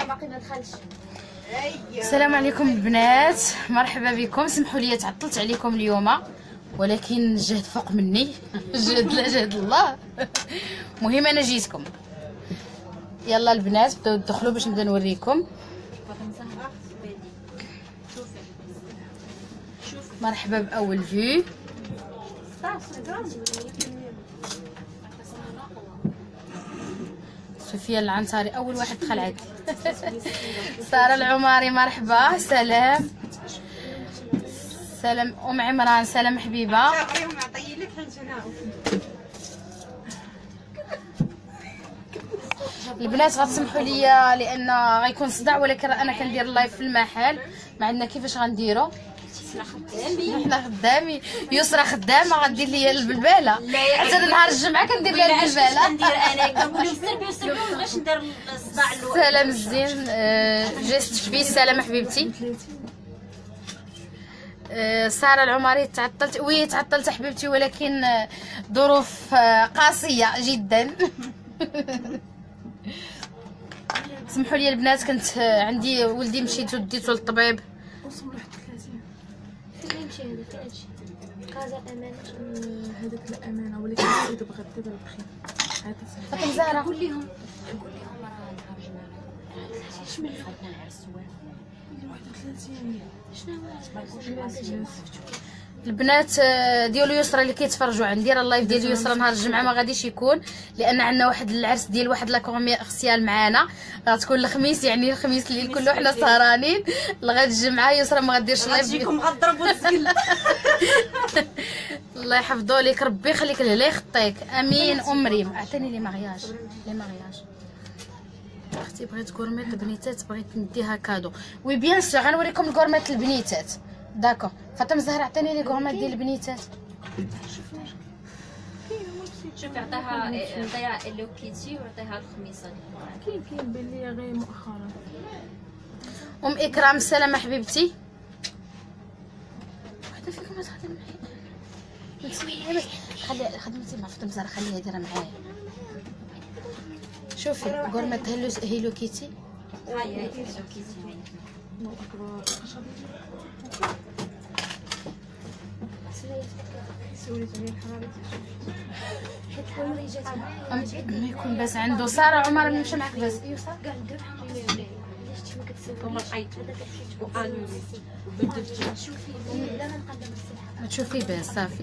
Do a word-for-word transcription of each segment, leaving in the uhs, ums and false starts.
باقي ما دخلش. السلام عليكم البنات، مرحبا بكم. سمحوا لي تعطلت عليكم اليوم، ولكن الجهد فوق مني. الجهد لا جهد الله. مهم انا جيتكم. يلا البنات بداو تدخلوا باش نبدا نوريكم. مرحبا باول فيو. سفيان العنصاري اول واحد دخل عندي. ساره العماري مرحبا. سلام سلام ام عمران. سلام حبيبه. البنات غتسمحوا لي لان غيكون صداع، ولكن انا كندير اللايف في المحل. ما عندنا كيفاش غنديرو. حنا خدامين. يسرا خدامه غدير لي البلباله حتى نهار الجمعه كندير لها البلباله. كندير انا كنقول لهم سربي وسربي باش ندير الصداع الاول. سلام الزين. جيست شبي. سلام حبيبتي. ساره العماري تعطلت. وي تعطلت حبيبتي، ولكن ظروف قاسيه جدا. سمحوا لي البنات، كنت عندي ولدي مشيت وديته للطبيب. فين يمشي هذا؟ فين يمشي؟ كازا امانه. هذاك الامانه، ولكن زيد بغات دابا بخير. فاطمه زهره قول لهم قول لهم راه نهار الجمعه اش من فاتنا العرس واحد وثلاثين. شنو البنات ديالو يسرا اللي كيتفرجوا عندي، راه اللايف ديال يسرا نهار الجمعه ما غاديش يكون، لان عندنا واحد العرس ديال واحد لا كوميرسيال معانا. غتكون الخميس، يعني الخميس الليل كله حنا سهرانين لغايه الجمعه. يسرا ما غديرش لايف. غتجيكم غضربوا السكل. الله يحفظو لك، ربي يخليك له لا يخطيك. امين. ام ريم عطيني لي مارياج. لي مارياج اختي بغيت كورميط البنيتات، بغيت نديها كادو. وي بيان سور غنوريكم الكورميط البنيتات. داكور. فاطمه زهره عطيني لي كورميط ديال البنيتات. شوفي عطيها عطيها الو كيتي وعطيها الخميصه. كاين كاين بان ليا غير مؤخرا. ام اكرام سلامه حبيبتي. وحده فيكم ما تخدم معايا. خلي خدمتي مع فاطمه زهره، خليها ديرها معايا. شوفي كورميط هيلو هيلو كيتي. هاي هاي الو كيتي هاي. الله اكبر. سوليت عليه الحرارة. حيت الحرارة جات معايا. ما يكون باس عنده. ساره عمر مشى معاك باس. ايوا صافي كاع ندير علاش انت ما كتسوقيش؟ هذاك مشيت وقالوا لي شوفي لا ما نقدر الصحه. تشوفي باس صافي.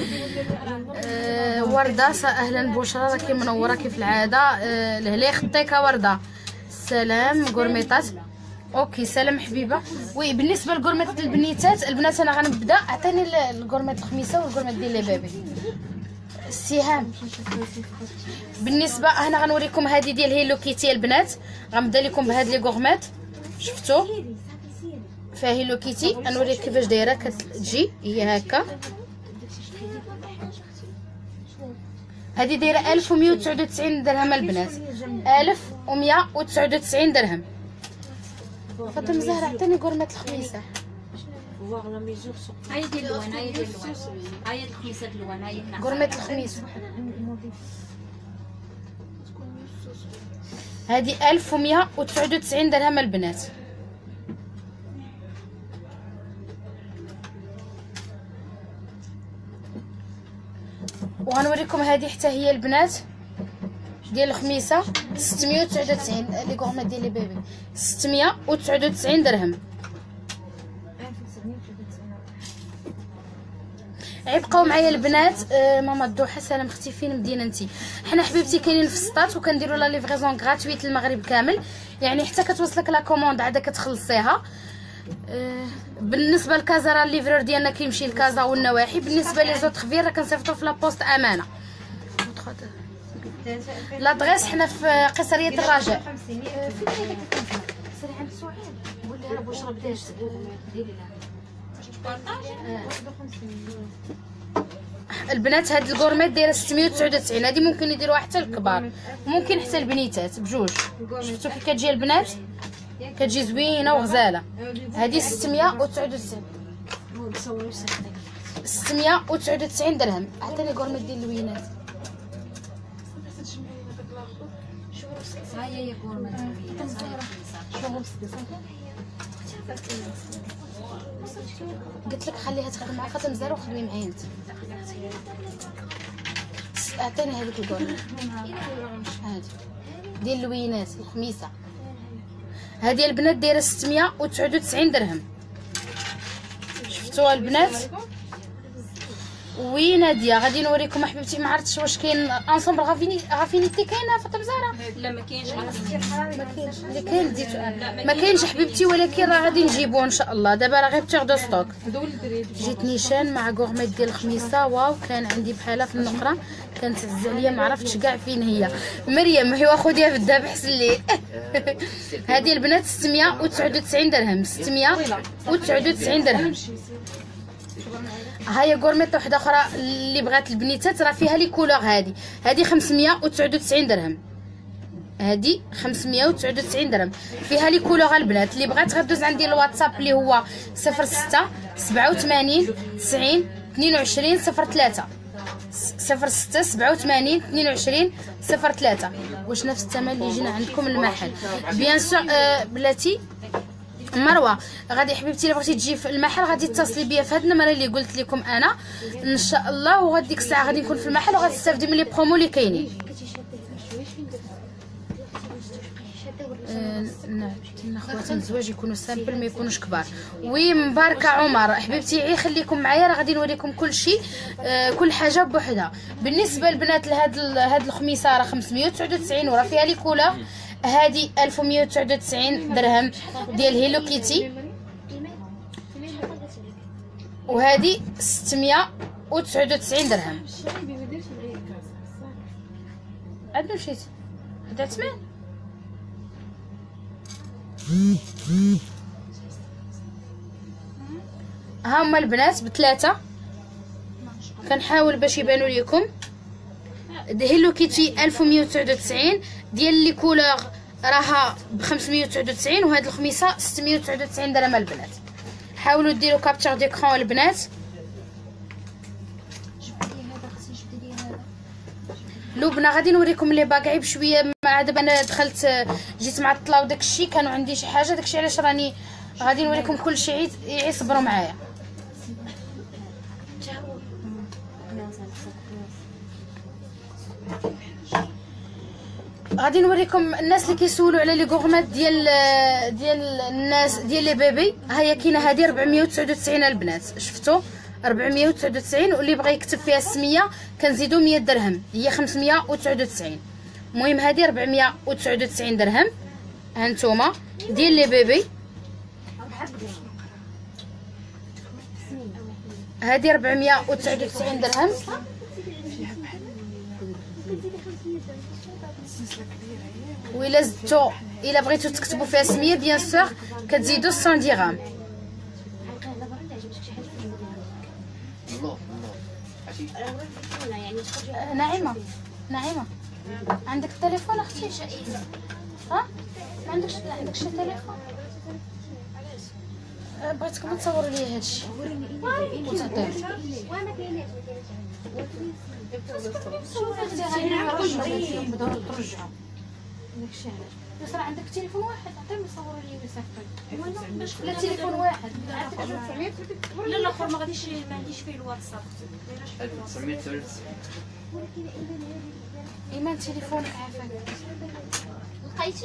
أه ورده. اهلا بشرى، راكي منوره كيف العاده. أه لهلا يخطيك ورده. سلام كورميطات. اوكي سلام حبيبه. وي بالنسبه لكورميط البنيتات البنات انا غنبدا. عطيني الكورميط الخميسه والكورميط ديال لي بيبي. السهام. بالنسبه هنا غنوريكم هذه ديال هيلو كيتي البنات. غنبدا لكم بهاد لي كورميط. شفتوا فيها هيلو كيتي. غنوريك كيفاش دايره كتجي هي هكا. هذه دايره ألف ومية وتسعة وتسعين درهم البنات. ألف ومية وتسعة وتسعين درهم. فاطمه زهره عطيني كورميط الخميسه. هاي ديال اللوان. هاي ديال اللوان. هاي الخميسه د اللوان. هاي هنا كورميط الخميس. هذه ألف ومية وتسعة وتسعين درهم البنات. وغنوريكم هذه حتى هي البنات ديال الخميسه. ستمية وتسعة وتسعين لي كورميط ديال لي بيبي. ستمية وتسعة وتسعين درهم. عيبقاو معايا البنات. آه ماما الدوحه سلام اختي، فين مدينه انت؟ حنا حبيبتي كاينين في السطات وكنديروا لا ليفريزون غراتويت المغرب كامل، يعني حتى كتوصلك لا كوموند عاد كتخلصيها. آه بالنسبه لكازا راه الليفرور ديالنا كيمشي لكازا والنواحي. بالنسبه لي زوط خفير راه كنصيفطو في لابوست امانه. لادغيس حنا في قصريه الرجاء. فين هذاك سري عند سعيد قول لي راه بشرى بداش ديري لها البنات. هاد الكورميط دايره ستمية وتسعة وتسعين. هادي ممكن يديروها حتى الكبار، ممكن حتى البنيتات بجوج. شفتوا كي كتجي البنات كتجي زوينه وغزاله. هادي ستمية وتسعة وتسعين. ستمية وتسعة وتسعين درهم. عطيني كورميط ديال اللوينات. هاي هي كورميط. قلت لك خليها تخدم مع خاطر مزال وخدمي معايا انت. اعطيني هذيك الكورنه هادي ديال اللوينات الخميسه. هذه البنات دايره ستمية وتسعة وتسعين درهم. شفتوها البنات؟ وي ناديه غادي نوريكم حبيبتي. ما عرفتش واش كاين انصومبل غافيني غافينيتي كاينه فاطمه زهره؟ لا ما كاينش. ما كاينش اللي كاين ديتو ما كاينش حبيبتي، ولكن راه غادي نجيبوه ان شاء الله. دابا راه غير بتيغ دو ستوك. جيت نيشان مع غورميت ديال الخميسه. واو كان عندي بحالها في النقره كانت تعز عليا ما عرفتش كاع فين هي. مريم حيوا خذيها في الذهب حسن لي. هذه البنات ستمية وتسعة وتسعين درهم. ستمية وتسعة وتسعين درهم. هاهي غورميط وحده اخرى اللي بغات البنيتات راه فيها لي كولور. هذه هذه خمسمية وتسعة وتسعين درهم. هذه خمسمية وتسعة وتسعين درهم فيها لي كولور. البنات اللي بغات غدوز عندي الواتساب اللي هو صفر ستة سبعة وثمانين تسعين اثنين وعشرين صفر ثلاثة صفر ستة سبعة وثمانين اثنين وعشرين صفر ثلاثة. واش نفس الثمن اللي يجينا عندكم المحل؟ بيان سور آه بلاتي مروه غادي حبيبتي الا بغيتي تجي في المحل غادي تتصلي بيا في هاد النمره اللي قلت لكم انا ان شاء الله، وغادي ديك الساعه غادي نكون في المحل وغادي تستافدي من لي برومو اللي كاينين. نعطينا خواتم الزواج يكونوا سامبل ما يكونوش كبار. وي مباركه عمر حبيبتي عي خليكم معايا راه غادي نوريكم كل شيء آه كل حاجه بوحدها. بالنسبه للبنات لهاد هاد الخميسه راه خمسمية وتسعة وتسعين وراه فيها لي كولور. هذه ألف ومية وتسعة وتسعين درهم ديال هيلو كيتي، وهذه ستمية وتسعة وتسعين درهم. عاد مشيت هذا ثمن. ها هما البنات بثلاثه كنحاول باش يبانوا لكم. هيلو كيتي ألف ومية وتسعة وتسعين ديال لي كولور راها ب خمسمية وتسعة وتسعين، وهاد الخميسه ستمية وتسعة وتسعين درهم البنات. حاولوا ديروا كابتشر ديكرون البنات. لبنى غادي نوريكم لي باكاي بشويه. مع دابا انا دخلت جيت معطله وداك الشيء كانوا عندي شي حاجه، داك الشيء علاش راني غادي نوريكم كل شيء. عي صبروا معايا. غادي نوريكم الناس اللي كيسولوا على لي غورمات ديال ديال الناس ديال لي بيبي. ها هي كاينه هذه أربعمية وتسعة وتسعين البنات. شفتوا أربعمية وتسعة وتسعين، واللي بغى يكتب فيها السميه كنزيدوا مية درهم هي خمسمية وتسعة وتسعين. المهم هذه أربعمية وتسعة وتسعين درهم. ها نتوما ديال لي بيبي. هذه أربعمية وتسعة وتسعين درهم. وإلا زدتو إلا بغيتو تكتبوا فيها سميه بيان سور كتزيدوا مية درهم. نعيمه نعيمه عندك التليفون اختي؟ ها ما عندكش ما عندكش تليفون؟ بغيتكم تصوروا لي هادشي وتعطيو. بس راه عندك تليفون واحد عطيهم يصوروا لي ويصيفطوا. لا تليفون واحد. لا الاخر ما غاديش ما عنديش فيه الواتساب. ألف وتسعمية وتسعة وتسعين. ايمان تليفونك عافاك لقيتي؟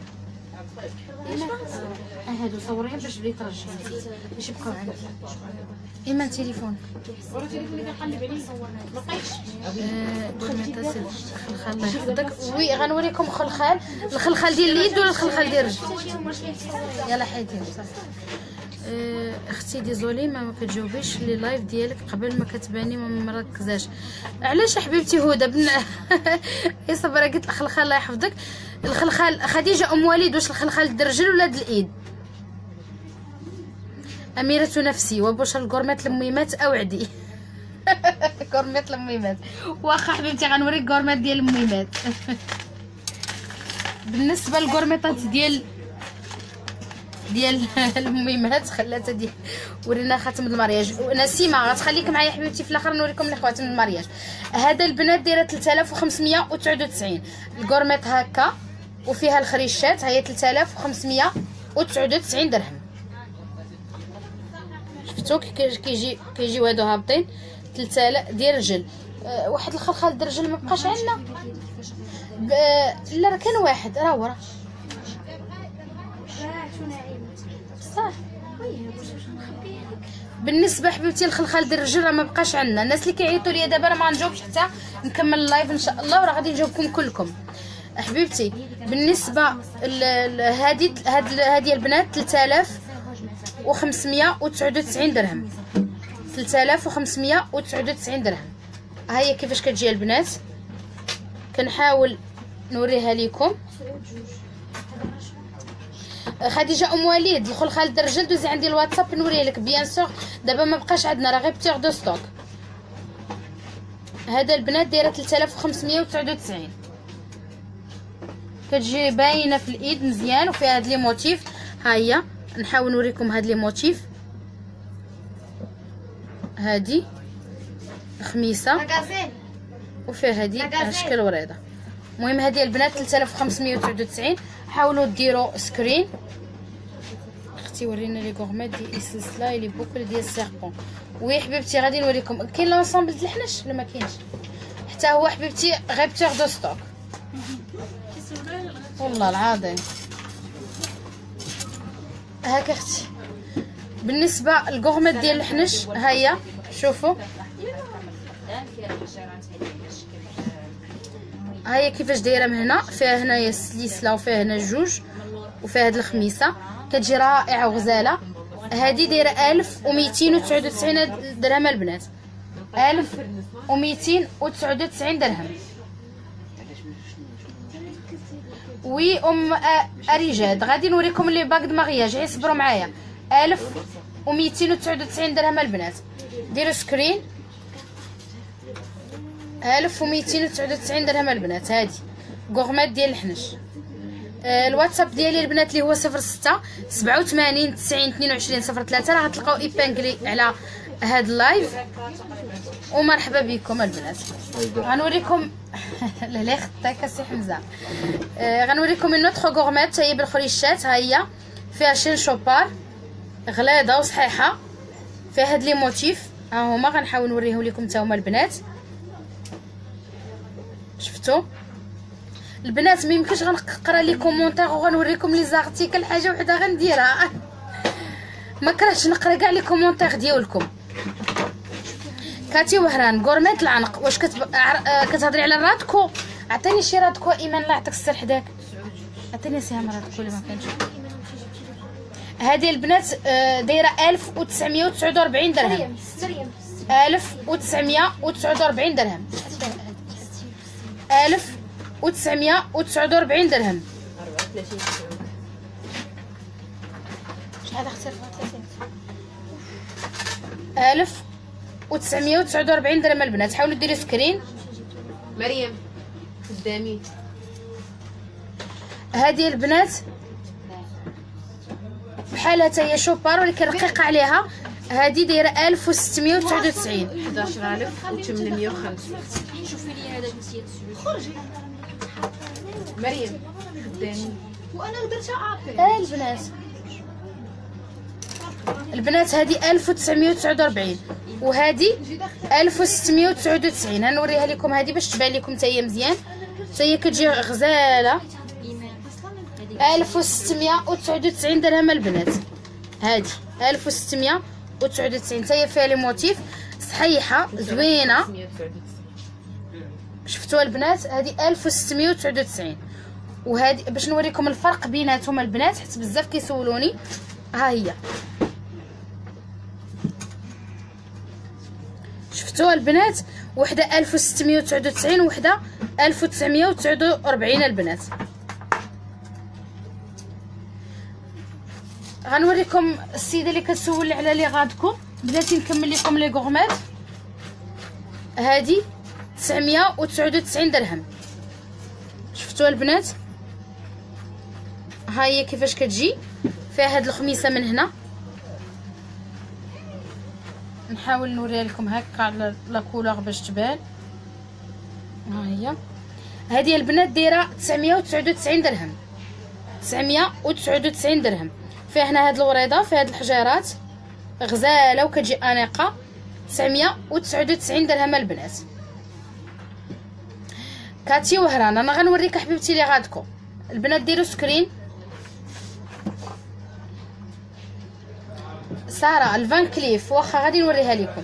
ايمان هادو صوريهم باش بلي ترجعي باش يبقاو عندي. ايمان تليفون ورا تليفوني كنقلب عليه صورنا ما لقيتش. خلخال الله يحفظك. وي غنوريكم خلخال. الخلخال ديال اليد ولا الخلخال ديال الرجل؟ يلا حيدين صافي. أه اختي ديزولي ما كتجاوبيش لي لايف ديالك قبل ما كتباني ما مركزاش. علاش حبيبتي هدى بن يا صبرا قلت الخلخال الله يحفظك. الخلخال خديجه ام وليد واش الخلخال د الرجل ولا د الايد؟ اميره نفسي وبشر الكورمات الميمات اوعدي. كورمات الميمات واخا حبيبتي غنوريك كورمات ديال الميمات. بالنسبه للكورميطات ديال ديال الميمات خلاتها ديال ورينا خاتم المارياج. نسيمه غتخليك معايا حبيبتي في الاخر نوريكم لي خواتم المارياج. هذا البنات دايره ثلاثة آلاف وخمسمية وتسعة وتسعين. الكورميط هكا وفيها الخريشات هي ثلاثة آلاف وخمسمية وتسعود وتسعين درهم. شفتوا كي كيجي كيجيو هادو هابطين ثلاثة آلاف ديال الرجل. أه واحد الخلخال ديال الرجل ما بقاش عندنا. لا راه كان واحد راه ورا صح. بالنسبه حبيبتي الخلخال ديال الرجل راه ما بقاش عندنا. الناس اللي كيعيطوا لي دابا راه ما غنجاوبش حتى نكمل اللايف ان شاء الله، وراه غادي نجاوبكم كلكم حبيبتي. بالنسبه لهذه هاد هذه البنات ثلاثة آلاف وخمسمية وتسعود وتسعين درهم. ثلاثة آلاف وخمسمية وتسعود وتسعين درهم. ها هي كيفاش كتجي البنات، كنحاول نوريها لكم. خديجه ام وليد الخلخال ديال الرجل دوزي عندي الواتساب نوريه لك بيان سور. دابا ما بقاش عندنا راه غير بتيغ دو ستوك. هذا البنات دايره ثلاثة آلاف وخمسمية وتسعود وتسعين. كتجي باينه في الايد مزيان وفيها هاد لي موتيف. ها هي نحاول نوريكم هاد لي موتيف. هادي خميسه وفيها هادي اشكال وريضه. المهم هادي البنات ثلاثة آلاف وخمسمية وتسعود وتسعين. حاولوا ديروا سكرين. اختي ورينا لي غورميت دي السلسله لي بوكل ديال السيربون. وي حبيبتي غادي نوريكم. كاين لونسومبل د الحنش ولا ما كاينش؟ حتى هو حبيبتي غير بتيغ دو ستوك والله العظيم. هاك اختي بالنسبه للغورميت ديال الحنش ها هي شوفوا. ها هي كيفاش دايره من هنا. فيها هنايا السلسله وفيها هنا جوج وفيها هاد الخميسه كتجي رائعه وغزاله. هذه دايره ألف ومئتين وتسعود وتسعين درهم البنات. ألف ومئتين وتسعود وتسعين درهم. وي ام اريجاد غادي نوريكم لي باك د مغياج غير صبروا معايا. ألف ومئتين وتسعود وتسعين درهم البنات. ديروا سكرين. ألف ومئتين وتسعود وتسعين درهم البنات. هادي غورميت ديال الحنش. آه الواتساب ديالي البنات اللي هو صفر ستة سبعة وثمانين تسعين اثنين وعشرين صفر ثلاثة. راه غتلقاو ايبانكلي على هاد اللايف. ومرحبا بكم البنات. غنوريكم لا لا خطاك السي حمزه. آه غنوريكم اون اوتر غورميت هي بالخريشات. ها هي فيها شين شوبار غليظه وصحيحه. فيها هاد لي موتيف ها هما. غنحاول نوريهم لكم حتى هما البنات. شفتوا البنات؟ ما يمكنش غنقرا لي كومونتير وغنوريكم لي زارتيكل. حاجه وحده غنديرها ما كرهتش نقرا كاع لي كومونتير ديالكم. كاتي وهران غورميت العنق. واش كتب... كتهضري على الرادكو؟ عطيني شي رادكو ايمان الله يعطيك الصر حداك. عطيني سهم رادكو اللي ما كانش. هذه البنات دايره ألف وتسعمية وتسعود وأربعين درهم. ألف وتسعمية وتسعود وأربعين درهم. ألف وتسعمية وتسعود وأربعين درهم. شحال اختي؟ ألف وتسعمية وتسعود وأربعين درهم البنات. حاولوا ديروا سكرين. مريم قدامي. هذه البنات بحالها حتى هي شوبار ولكن رقيقه عليها. هذه دايره ألف وستمية وتسعود وتسعين. حداش ألف وثمانمية وخمسين. شوفي لي هذا المسيد خرجي مريم قدامي. وانا درتها عابر. اه البنات البنات هذه ألف وتسعمية وتسعود وأربعين وهذه ألف وستمية وتسعود وتسعين. هنوريها لكم هذه باش تبان لكم حتى هي مزيان. حتى هي كتجي غزاله. ألف وستمية وتسعود وتسعين درهم البنات. هذه ألف وستمية وتسعود وتسعين حتى هي فيها لي موتيف صحيحه زوينه. شفتوا البنات؟ هذه ألف وستمية وتسعود وتسعين. وهذه باش نوريكم الفرق بيناتهم البنات حيت بزاف كيسولوني. ها هي شفتوا البنات؟ وحده ألف وستمية وتسعود وتسعين وحده ألف وتسعمية وتسعود وأربعين البنات. غنوريكم السيده اللي كتسول على لي غادكو. بلاتي نكمل لكم لي غورميت. هذه تسعمية وتسعود وتسعين درهم. شفتوا البنات؟ ها هي كيفاش كتجي. فيها هاد الخميسه من هنا. نحاول نوريها لكم هكا على لا كولور باش تبان. ها هي هذه البنات دايره تسعمية وتسعود وتسعين درهم. تسعمية وتسعود وتسعين درهم. فيها هنا هاد الوريضه فيها هاد الحجيرات غزاله وكتجي انيقه تسعمية وتسعة وتسعين درهم البنات. كاتي وهران انا غنوريك حبيبتي لي غادكو البنات ديروا سكرين. ساره الفان كليف واخا غادي نوريها لكم.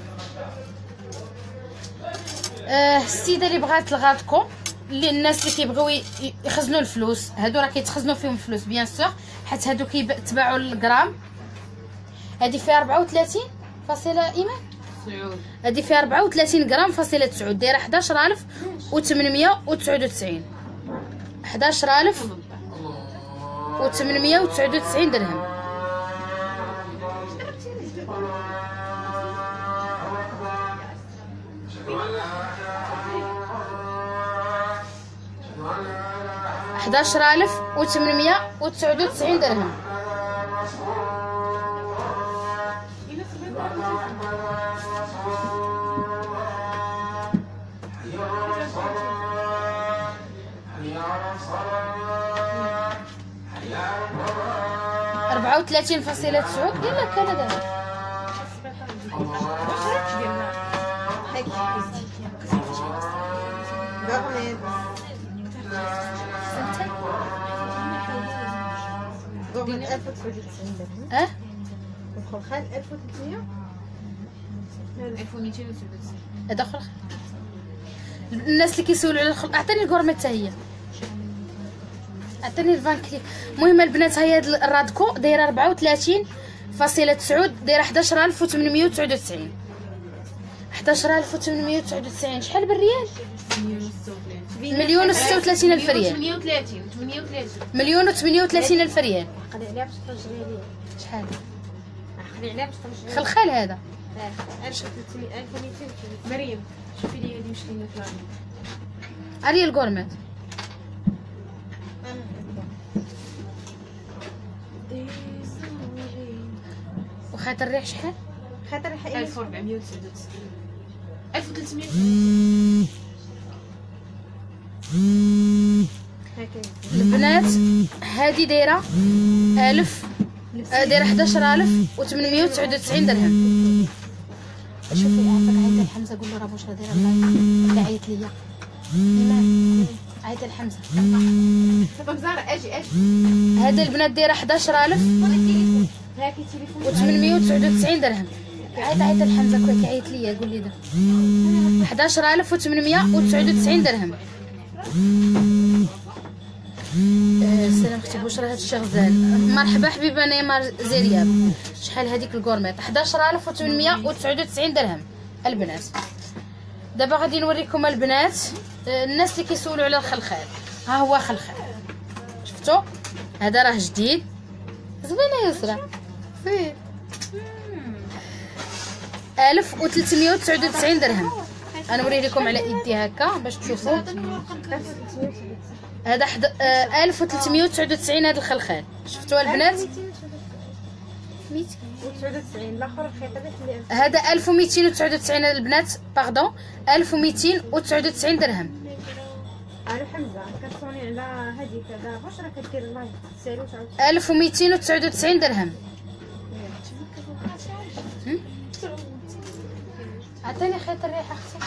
آه السيده اللي بغات الغادكو اللي الناس اللي كيبغيو يخزنوا الفلوس هادو راه كيتخزنوا فيهم الفلوس بيان سور حيت هادو كيتباعوا الغرام. هادي فيها أربعة وثلاثين فاصلة ايمان سعود هادي فيها أربعة وثلاثين غرام فاصلة تسعود دايره حداش ألف وثمنمية وتسعة وتسعين حداش ألف وثمنمية وتسعة وتسعين درهم. حداش ألف وثمنمية وتسعة وتسعين درهم. أربعة وثلاثين فاصلة تسعود يلا كان هذا غرمة ألف وتسعة وتسعين درهم. اه الخلخال ألف وثلاثمية ألف ومئتين وتسعة وتسعين. هذا اخر الناس اللي كيسولوا على الخل اعطيني الكورمه حتى هي اعطيني الفان كليك. المهم البنات هي هاد الرادكو دايره أربعة وثلاثين فاصلة تسعود دايره حداش ألف وثمنمية وتسعة وتسعين حداش ألف وثمنمية وتسعة وتسعين شحال بالريال؟ مليون وستة وثلاثين الف ريال. ثمانية وثلاثين ثمانية وثلاثين مليون وثمانية وثلاثين الف ريال. قلي عليها باش ترجعي ليا. شحال؟ قلي عليها باش ترجعي. خلخال هذا ألف وثلاثمية ألف ومئتين. مريم شوفي لي هذه مشكلة فلان علي الكورمات وخاطر الريح شحال؟ خاطر حقيقي ألف وأربعمية وتسعة وتسعين ألف وثلاثمية هكايا. البنات هذه دايره ألف آه، دايره حداش ألف وثمنمية وتسعة وتسعين درهم. شوفي عافاك عيط لحمزه قول له راه واش دايره الله عيط ليا ايمان عيط لحمزه. طب زهرة اجي اجي هذا البنات دايره حداش ألف هاكي تليفون وثمنمية وتسعة وتسعين درهم. عيط عيط لحمزه كويك عيط ليا قول لي ده حداش ألف وثمنمية وتسعة وتسعين درهم. آه، السلام اختي بشرى هاد الشيء غزال. مرحبا حبيبه نيمار زرياب. شحال هذيك الكورميط؟ حداش ألف وثمنمية وتسعة وتسعين درهم البنات. دابا غادي نوريكم البنات آه، الناس اللي كيسولوا على الخلخال. ها هو خلخال شفتوا هذا راه جديد زوينه يسرا زين ألف وثلاثمية وتسعة وتسعين درهم. انا نوري لكم على يدي هكا باش تشوفوا. هذا حد... آه ألف وثلاثمية وتسعة وتسعين هذا الخلخال شفتوا البنات. وتسعة وتسعين الاخر الخيط اللي هذا ألف ومئتين وتسعة وتسعين البنات باردون ألف ومئتين وتسعة وتسعين درهم. على حمزه كتصوني على هذيك على بشرى كدير الله سيرو ألف ومئتين وتسعة وتسعين درهم. عطيني خيط الريحه اختي.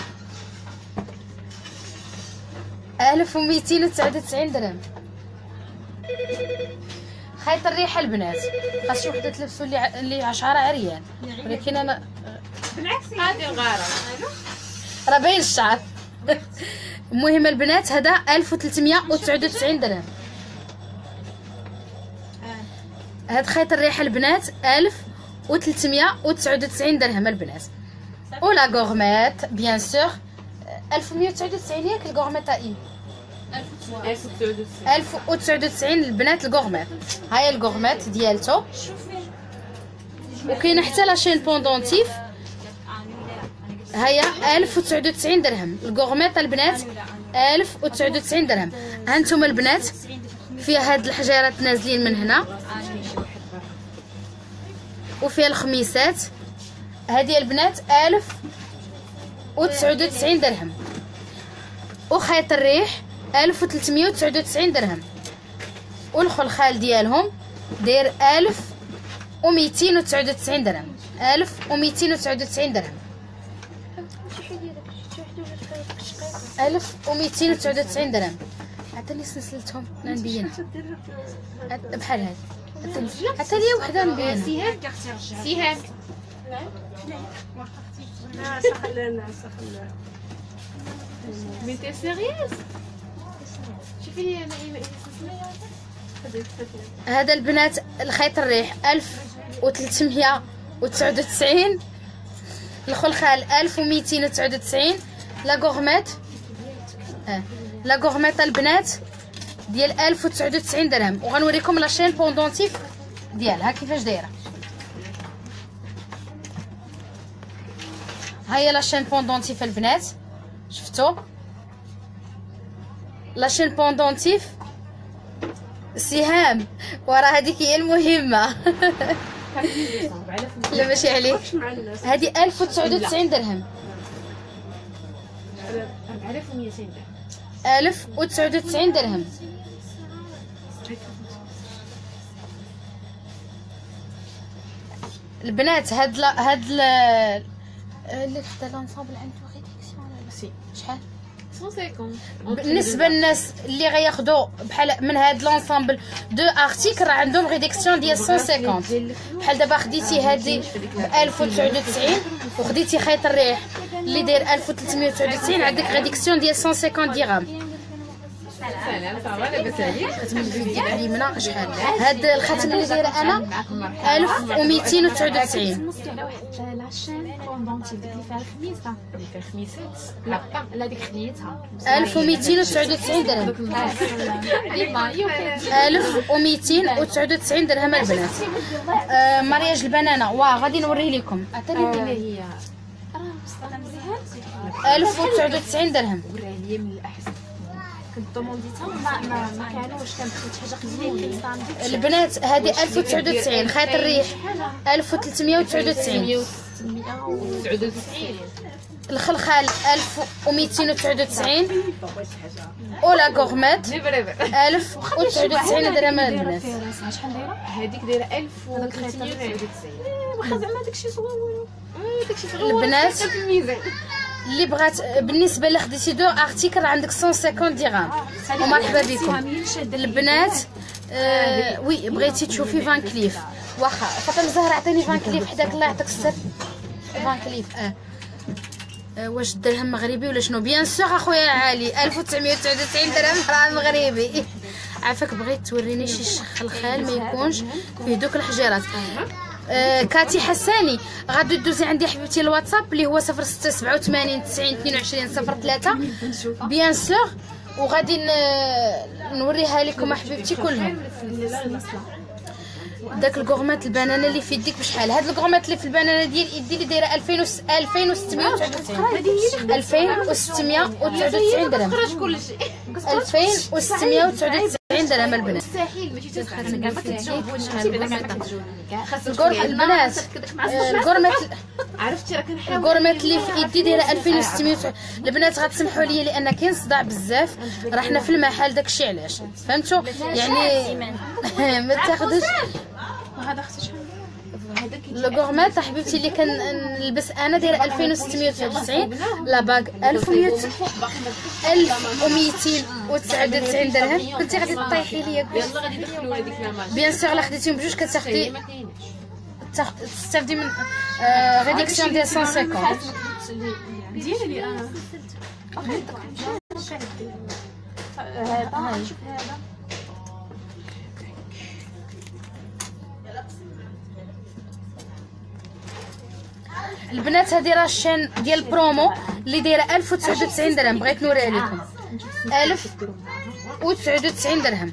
ألف ومئتين وتسعة وتسعين درهم خيط الريحه البنات. خاص شي وحده تلبسوا اللي ع... اللي عشرة عريان ولكن انا بالعكس هذه الغارة راه باين الشعر. المهم البنات هذا ألف وثلاثمية وتسعة وتسعين درهم. هاد خيط الريحه البنات ألف وثلاثمية وتسعة وتسعين درهم البنات. ولا غورميت بيان سور ألف ومئة وتسعة وتسعين ياك الغورميت اي ألف وتسعة وتسعين ألف وتسعة وتسعين البنات الغورميت. هاي الغورميت ديالتو وكاينه حتى لاشين بوندونتيف هيا ألف وتسعة وتسعين درهم الغورميت البنات ألف وتسعة وتسعين درهم. ها انتم البنات فيها هاد الحجيرات نازلين من هنا وفيها الخميسات هذه البنات ألف وتسعة وتسعين درهم. وخيط الريح ألف وثلاثمية وتسعة وتسعين درهم. والخلخال ديالهم داير ألف وميتين وتسعود وتسعين درهم. ألف وميتين وتسعود وتسعين درهم. ألف وميتين وتسعود وتسعين درهم. عطيني سلسلتهم نبينها بحال هاد. عطيني وحده نبينها. سهام سهام لا سخلنا سخلنا مي تي سيريوس شوفي لي انا هذا البنات الخيط الريح ألف وثلاثمية وتسعود وتسعين. الخلخال ألف وميتين وتسعود وتسعين. لا غورميت اه لا غورميت البنات ديال ألف وتسعود وتسعين درهم. وغنوريكم لاشين بوندونتيف ديالها كيفاش دايره. ها هي لاشين بوندونتيف البنات، شفتوا لاشين بوندونتيف سهام ورا هذيك هي المهمه. لا ماشي عليك. هذه ألف وتسعود وتسعين درهم. أربعة آلاف ومئتين درهم. ألف وتسعود وتسعين درهم. البنات هاد لا هاد لا اللي حتى لانصابل عنده ريدكسيون ولا سي شحال مية وخمسين. بالنسبه للناس اللي غياخذوا بحال من هاد لونسامبل دو ارتيكل راه عندهم ريدكسيون ديال مية وخمسين. بحال دابا خديتي هادي ب ألف وتسعود وتسعين وخديتي خيط الريح اللي داير ألف وثلاثمية وتسعود وتسعين عندك ريدكسيون ديال مية وخمسين درهم. سلام صافا لاباس عليك. الختم الفيديو اليمنى شحال هاد الختم اللي دايره انا ألف وميتين وتسعود وتسعين. نصتي على واحد لاشين بوندونتيف ديك اللي فيها الخميسه اللي فيها خميسات لا لا ديك خديتها ألف وميتين وتسعود وتسعين درهم. ديما ألف وميتين وتسعود وتسعين درهم البنات. آه مارياج البنانه واه غادي نوريه لكم. عطيني هي ألف وتسعود وتسعين درهم. وراها هي من الاحسن. كنت دومونديتها ما ما ما كانوش كانت شي حاجه قديمه. البنات هذه ألف وتسعود وتسعين خيط الريح ألف وثلاثمية وتسعود وتسعين. مية وتسعود وتسعين. الخلخال ألف وميتين وتسعود وتسعين. ولا غورميت ألف وتسعود وتسعين درهم البنات. شحال دايره هذيك دايره ألف وثلاثمية وتسعود وتسعين. واخا زعما داكشي صغير داكشي صغير البنات في الميزان. اللي بغات بالنسبه اللي خديتي دو ارتيكل راه عندك مية وخمسين درهم. ومرحبا بكم البنات. آه وي بغيتي تشوفي فان كليف واخا فاطمه زهره عطيني فان كليف حداك الله يعطيك السر. فان كليف اه, آه واش درهم مغربي ولا شنو؟ بيان سور اخويا علي ألف وتسعمية وتسعود وتسعين درهم راه مغربي. عافاك بغيت توريني شي شخ الخال ما يكونش فيه دوك الحجيرات. آه كاتي حساني غادي دوزي عندي حبيبتي الواتساب اللي هو صفر ستة سبعة وثمانين تسعين اثنين وعشرين صفر ثلاثة بيان سور وغادي نوريها لكم حبيبتي كلهم. داك الكورمات البنانه اللي في يديك بشحال؟ هاد الكورمات اللي في البنانه ديال يدي اللي دايره ألفين وستمية وتسعود وتسعين. ألفين وستمية وتسعود وتسعين درهم. خرج كلشي ألفين وستمية وتسعود وتسعين درهم البنات. مستحيل ماشي تتخرج كاع ما كتجاوبوش شحال البنات الكورمات عرفتي راه كنحاول الكورمات اللي في يدي دايره ألفين وستمية. البنات غتسمحوا لي لان كاين صداع بزاف راه حنا في المحل داكشي علاش فهمتوا يعني ما تاخذوش. وهذا اختي شحال الكورمات حبيبتي اللي كنلبس انا دايره ألفين وستمية وتسعود وتسعين. لا باغ ألف ومية ألف وميتين وتسعود وتسعين درهم. كنتي غادي تطيحي ليا يلا غادي ندخلوا هذيك لا بيان سور الا خديتيهم بجوج كتاخدي ما كاينش تستافدي من آه ريدكسيون ديال مية وخمسين. ديالي انا هذا شوف هذا البنات هذه راه الشين ديال البرومو اللي دايره ألف وتسعود وتسعين درهم. بغيت نوريها لكم ألف وتسعود وتسعين درهم.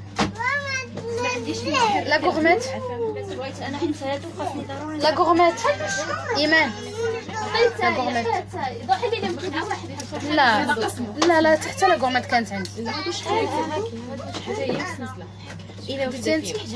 لا غورميت بغيت انا حيت هادو خاصني ضروري لا غورميت ايمان لا غورميت ضحي لي يمكن مع واحد لا لا لا حتى لا غورميت كانت عندي. شحال هي السلسله الى شفتي هذه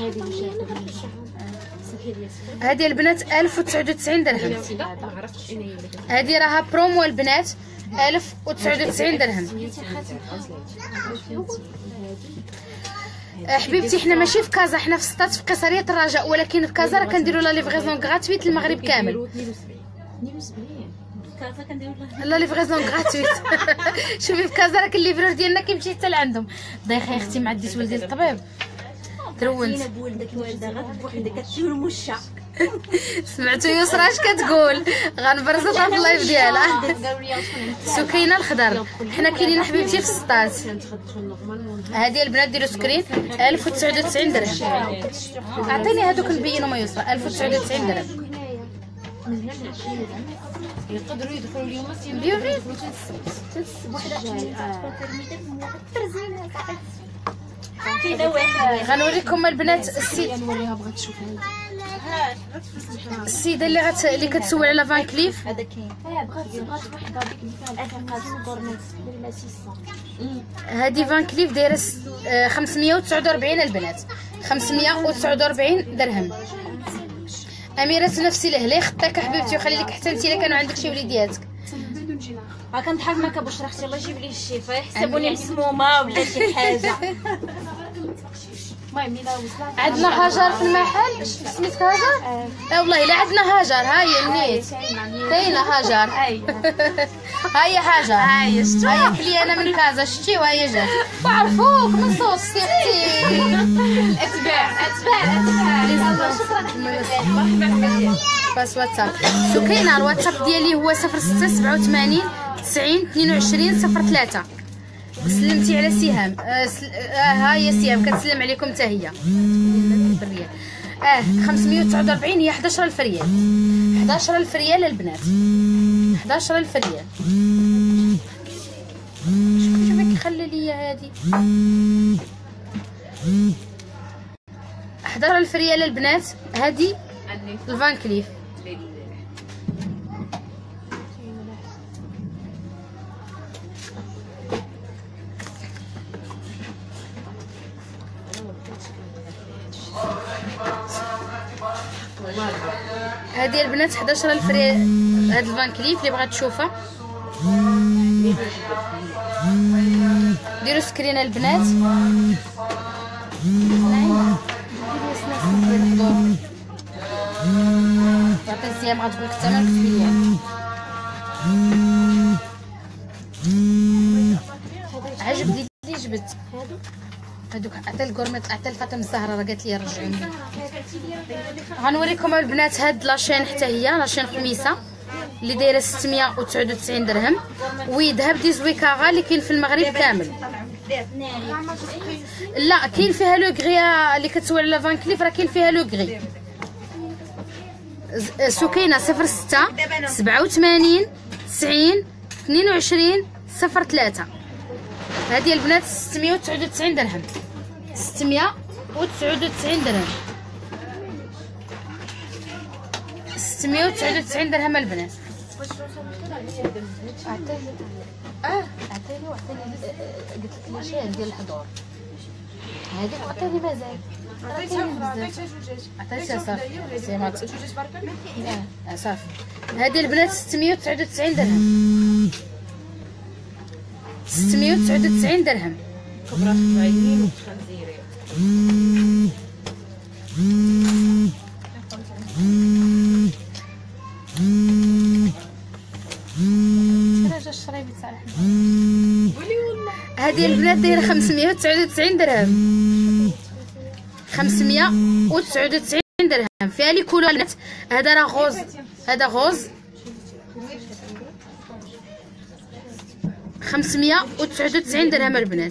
هذه البنات ألف وتسعود وتسعين درهم. هذا عرفت شنو هي اللي هذه راها برومو البنات ألف وتسعود وتسعين درهم. حبيبتي حنا ماشي في كازا، حنا في سطات في قصريه الرجاء، ولكن في كازا راه كنديروا لا ليفغيزون غراتويت المغرب كامل. كازا كنديروا لها لا ليفغيزون غراتويت. شوفي في كازا راه الليفرور ديالنا كيمشي حتى لعندهم. ضيخه يا اختي ما عديت ولدي للطبيب ترونت. زينب ولدك الوالده غير بوحدك كتشوف المشا. سمعتوا يسرا اش كتقول؟ غنبرزطها في اللايف ديالها. قالوا لي شكون سكينه الخضر. حنا كاينين حبيبتي في سطات. هذه البنات ديروا سكرين ألف وتسعة وتسعين درهم. اعطيني هذوك نبينهم ما يسرا ألف وتسعة وتسعين درهم. يقدروا يدخلوا اليوم بيوري كاينه واحد غنوريكم البنات السي نوريها بغات تشوف هذا. السيده اللي غت اللي كتسول على فان كليف. هذا كاين اه بغات بغات وحده هذيك اللي فيها الفرقات غورمنت ولا ستمية. هذه فان كليف دايره س- آه، خمسمية وتسعة وأربعين البنات، خمسمية وتسعة وأربعين درهم. اميره نفسي لهلي خطيك حبيبتي وخلي لك حتى انت الا كانوا عندك شي وليدياتك. ها كنضحك معاك بشرى اختي الله يجيب لي الشفا يحسبوني مسمومه ولا شي حاجه. المهم الا وصلت عندنا هاجر في المحل. سميتك هاجر؟ اه والله الا عندنا هاجر. ها هي النيت كاينه هاجر. ها هي هاجر. ها هي شتو هي كليانه من كازا شتي وهي جات وعرفوك من صوت سي اختي. اتباع اتباع اتباع شكرا. باس واتساب سكينه. الواتساب ديالي هو صفر ستة سبعة وثمانين تسعين اثنين وعشرين صفر ثلاثة. سلمتي على سهام. آه سل... آه ها هي سهام كتسلم عليكم حتى هي. بالريال اه خمسمية وتسعة وأربعين هي حداش ألف ريال. حداش ألف ريال البنات. حداش ألف ريال. شوفي شوفي كيخلي لي هادي. حداش ألف ريال البنات. هادي الفان كليف. هذه البنات حداش ألف ريال. هاد الفان كليف اللي بغات تشوفها ديروا سكرين البنات. عطي السيام غتقول لك الثمن كتبي ليها. عجبني اللي جبت هادوك. عطي الكورميط عطي الفاطمه الزهراء راه قالت لي رجعوني. غنوريكم البنات هاد لاشين حتى هي لاشين خميسه اللي دايره ستمية وتسعة وتسعين درهم. وذهب دي زويكاغا اللي كاين في المغرب كامل. لا كاين فيها لو غري اللي كتسول على فان كليف راه كاين فيها لو غري. سكينه صفر ستة سبعة وثمانين تسعين اثنين وعشرين صفر ثلاثة. هذه البنات ستمية وتسعة وتسعين درهم. ستمية وتسعة وتسعين درهم. ستمية وتسعة وتسعين درهم البنات. اه عطيني وعطيني قلت لك لاشين ديال الحضور هذيك وعطيني مازال. عطيتها عطيتها جوجات. عطيتها صافي سيمات اه صافي. هذه البنات ستمية وتسعة وتسعين درهم. ستمية وتسعة وتسعين درهم. كبرات بعينين وخنزيري. هذه البنات دايره خمسمية وتسعة وتسعين درهم. خمسمية وتسعة وتسعين درهم فيها لي كولور البنات. هذا راه غوز. هذا غوز خمسمية وتسعة وتسعين درهم البنات.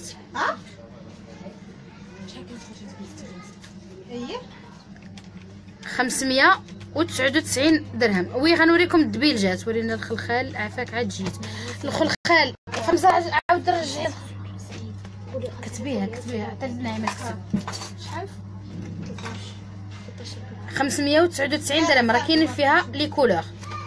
خمسمية وتسعة وتسعين درهم. وي غنوريكم الدبيلجات. ورينا الخلخال عافاك عاد جيت. الخلخال خمسة عاود رجعي كتبيها كتبيها حتى النعمه كتب شحال. خمسمية وتسعة وتسعين درهم راه كاينين فيها لي كولور.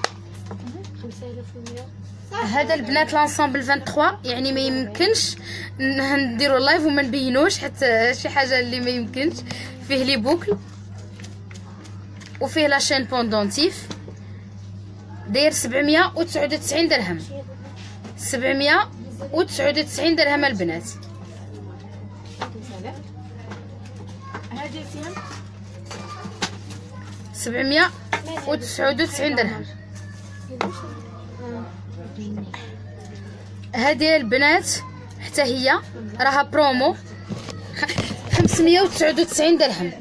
هذا البنات لانسامبل ثلاثة وعشرين يعني ما يمكنش نديروا لايف وما نبينوش حتى شي حاجه اللي ما يمكنش. فيه لي بوكل وفيه لاشين بوندونتيف داير سبعمية وتسعة وتسعين درهم. سبعمية وتسعة وتسعين درهم البنات. هذه فيها سبعمية وتسعود وتسعين درهم. هذه البنات حتى هي راها برومو خمسمية وتسعود وتسعين درهم.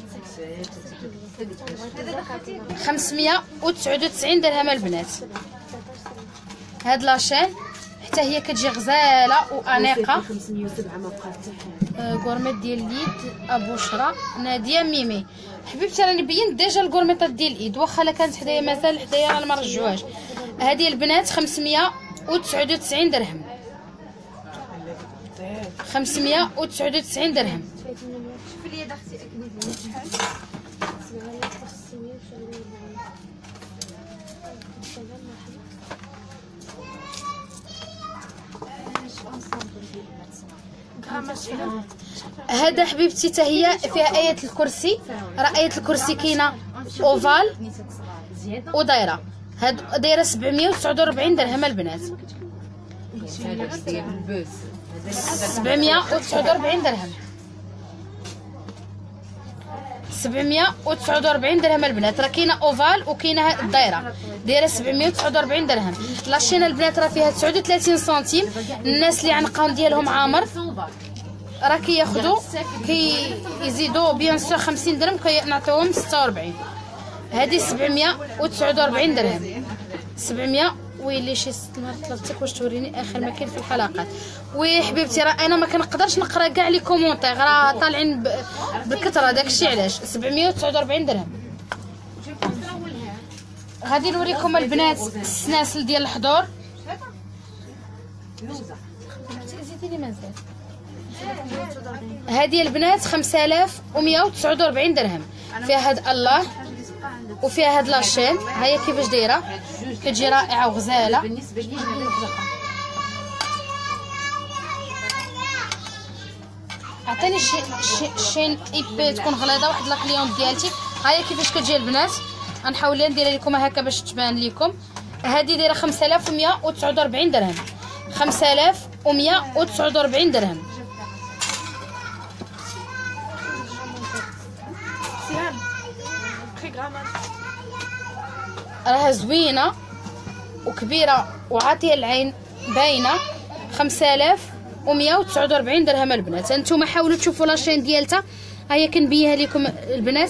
خمسمية وتسعود وتسعين درهم البنات. هاد لاشين حتى هي كتجي غزاله وانيقه. خمسمية وسبعة ما بقات حتى آه، غورميط ديال اليد ابو شرا ناديه ميمي. حبيبتي راني بينت ديجا الغورميطات ديال الايد، واخا لا كانت حدايا مازال حدايا راه ما رجعوهاش. هذه البنات خمسمية وتسعود وتسعين درهم. خمسمية وتسعود وتسعين درهم. شوفي لي يا اختي اكدي شحال. هذا حبيبتي حتى هي فيها آية الكرسي. راه آية الكرسي كاينه اوفال ودايره. هاد دايره سبعمية وتسعود وربعين درهم البنات. سبعمية وتسعود وربعين درهم. سبعمية وتسعود وربعين درهم البنات. راه كاينه اوفال وكاينه الدايره دايره سبعمية وتسعود وربعين درهم. لاشينا البنات راه فيها تسعود وثلاثين سنتيم. الناس اللي عنقهم ديالهم عامر راه كياخذوا كيزيدوا بيان سور خمسين درهم كنعطيوهم ستة وربعين. هذه سبعمية وتسعود وربعين درهم. سبعمية ويلي شي ست مرات طلبتك واش توريني اخر ما كاين في الحلقات. وي حبيبتي راه انا ما كنقدرش نقرا كاع لي كومونتير راه طالعين بكثره داكشي علاش. سبعمية وتسعود وربعين درهم. غادي نوريكم البنات السناسل ديال الحضور. زيدي لي مازال. هذه البنات خمسة آلاف ومية وتسعود وربعين درهم. فيها هاد الله وفيها هاد لاشين. ها هي كيفاش دايره كتجي رائعه وغزاله. بالنسبه لي عطيني شي شي شين ايبي تكون غليظه واحد لا كليونط ديالتي. ها هي كيفاش كتجي البنات. غنحاول نديرها لكم هكا باش تبان لكم. هذه دايره خمسة آلاف ومية وتسعود وربعين درهم. خمسة آلاف ومية وتسعود وربعين درهم. راها زوينه وكبيره وعاطيه العين باينه. خمسة آلاف ومية وتسعود وربعين درهم البنات. انتم حاولوا تشوفوا لاشين ديالتها. ها هي كنبينها لكم البنات.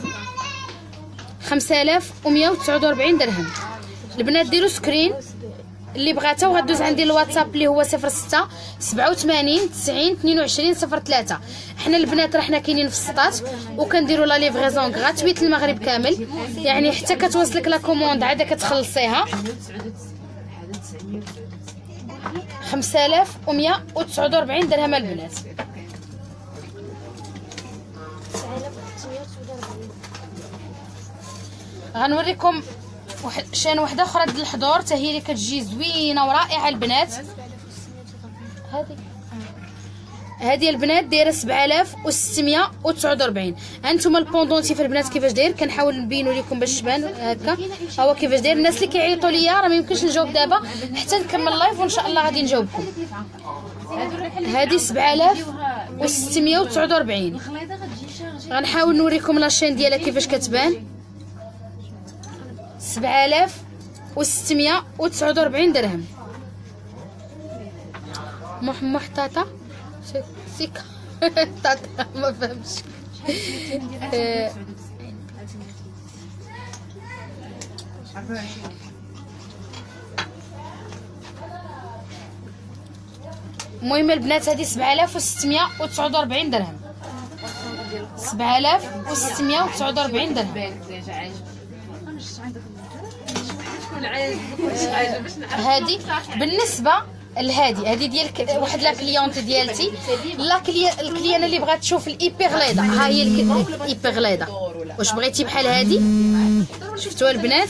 خمسة آلاف ومية وتسعود وربعين درهم. البنات ديروا سكرين اللي بغاتها وغدوز عندي الواتساب اللي هو صفر ستة سبعة وثمانين تسعين اثنين وعشرين صفر ثلاثة. حنا البنات راه حنا كاينين في السطات وكنديروا لا ليفغيزون غراتويت المغرب كامل. يعني حتى كتوصلك لا كوموند عاد كتخلصيها. خمسة آلاف ومية وتسعود وربعين درهم البنات. غنوريكم واحد شان وحده اخرى ديال الحضور حتى هي اللي كتجي زوينه ورائعه البنات. هذه هذه البنات دايره سبعة آلاف وستمية وتسعود وربعين. هانتوما البوندونتي في البنات كيفاش داير كنحاول نبينو لكم باش تبان هكا. ها هو كيفاش داير. الناس اللي كيعيطوا ليا راه ما يمكنش نجاوب دابا حتى نكمل لايف وان شاء الله غادي نجاوبكم. هذه سبعة آلاف وستمية وتسعود وربعين. غنحاول نوريكم لاشين ديالها كيفاش كتبان. سبعة آلاف وستمية وتسعود وربعين درهم. مح مح تاتا سيكا تاتا ما فهمش. المهم البنات هذه سبعة آلاف وستمية وتسعود وربعين درهم. سبعة آلاف وستمية وتسعود وربعين درهم. هذه بالنسبه لهذه هذه ديال واحد لا كليونت ديالتي. لا الكليانه اللي بغات تشوف الايبي غليظه ها هي الايبي غليظه. واش بغيتي بحال هذه شفتوها البنات.